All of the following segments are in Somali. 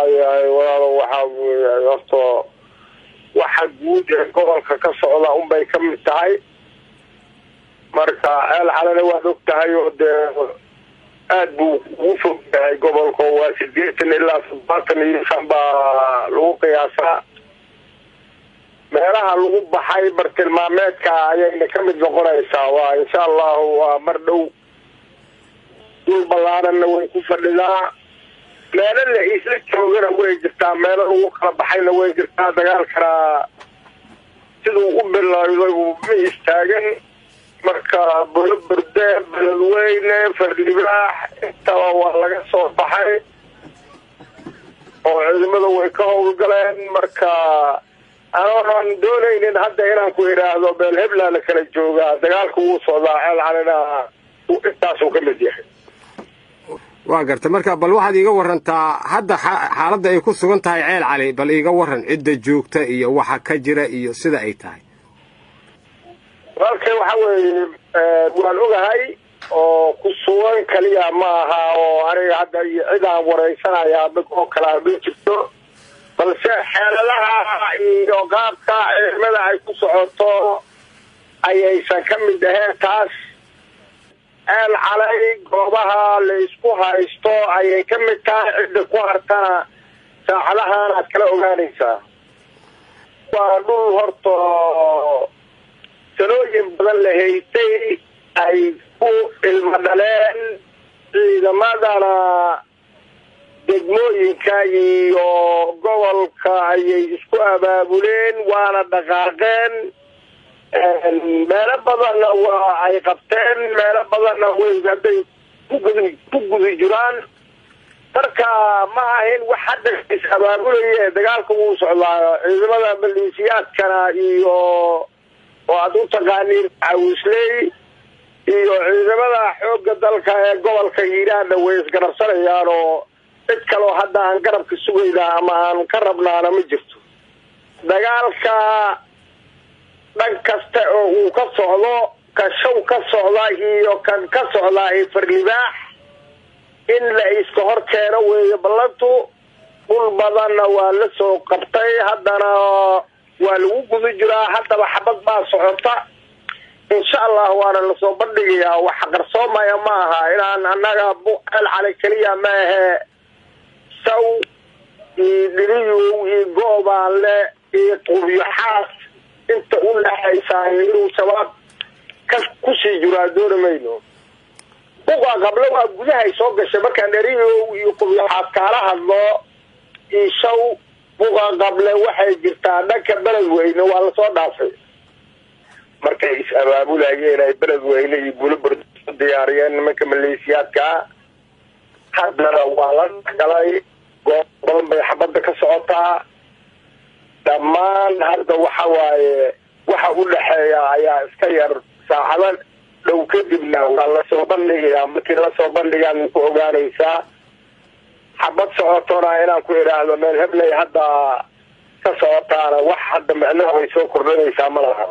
waayahay walaalo waxaa horto waxa guud ee gobolka ka socda unbay ka mid tahay marka ceel calena waad og tahay oo dee aad buu ugu fog yahay gobolka waa 80 ilaa 70 baa lagu qiyaasaa meelaha lagu baxay bartilmaameedka ayayna ka mid noqonaysaa waa insha Allah waa mar dhow dul balaaranna way ku fadhidaa meelaha isla joogana way jirtaa meelaha lagu kala baxayna way jirtaa dagaalkana sidoo u bilowday ma istaagan marka burde beledweyne fardibaax inta waa laga soo baxay oo ciidamada way ka howlgaleen marka aan doonaynin hadda inaan ku iraahdo beel hebla la kala jooga dagaalku uu socdaa ceel calena intaas uu ka mid yahay waa gartay marka bal waxaad iiga warantaa hadda xaaladda ay ku sugan tahay ceel cali bal iiga waran cidda joogta iyo waxa ka jira iyo sida ay tahay waxa weeye waan ogahay oo ku sugan kaliya ma aha oo aniga hadda cid aan wareysanaya dad oo kala jirto balse xeeladaha iyo qaabka ciidamada ay ku socoto ayaysan ka mid ahayn taas ceel calay goobaha la isku haysto ayay ka mid tahay cidda ku hartana saacadahan aad kala ogaanaysaa waa dhul horto sanooyin badan la haystay ay ku ilma dhaleen ciidamadana degmooyinka iyo gobolka ayay isku abaabuleen waana dhaqaaqeen meelo badanna waa ay qabteen meelo badanna way hadday ku gudi jiraan marka ma ahayn wax hadda is abaabulaya dagaalka uu socdaa ciidamada maleeshiyaadkana iyo oo aad u taqaaniin caawisley iyo ciidamada xoogga dalka ee gobolka hiiraanna way isgarabsanayaan oo cid kaloo hadda aan garabka sugayna ama aan ka rabnaana ma jirto dagaalka dhan kasta oo uu ka socdo ka show ka socda iyo kan ka socda ee farlibaax in la iska hor keeno weeye ballantu dhul badanna waa la soo qabtay haddana waa lagu guda jiraa haddaba xabad baa socota insha Allah waana la soo bandhigayaa wax qarsoomaya ma aha inaan annaga ceel cali kaliya ma aha saw dhiriyo goobaale iyo qubiyaxaas inta uu lahaysay inuu shabaab ka ku sii jiraa doonamayno uga qabla waa gudaha soo gashay markaan dhiriyo iyo qubiyaxaas kala hadlo ishaw uga qabla waxay jirtaa dhanka beledweyne waa la soo dhaafay markay is abaabulayeen ay beledweyne iyo bulbur diyaariyeen nimanka maleeshiyaadka haddana waa la galay goob badan bay xabadda ka socotaa dhammaan hadda waxa waaye waxa u dhaxeeya ayaa iska yar saacado dhow kadibna waa la soo bandhigayaa markii la soo bandhigaan ku ogaanaysaa xabad socotona inaan ku iraahdo meel hebley hadda ka socotaana wax hadda macnaha way soo kordhinaysaa ma laha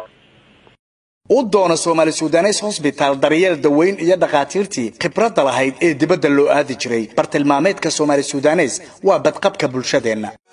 u doona Soomaali Suudanes Hospital daryeel daweyn iyo dhaqaatiirtii khibradda lahayd ee dibadda loo aadi jiray bartilmaameedka Soomaali Suudanes waa badqabka bulshadeena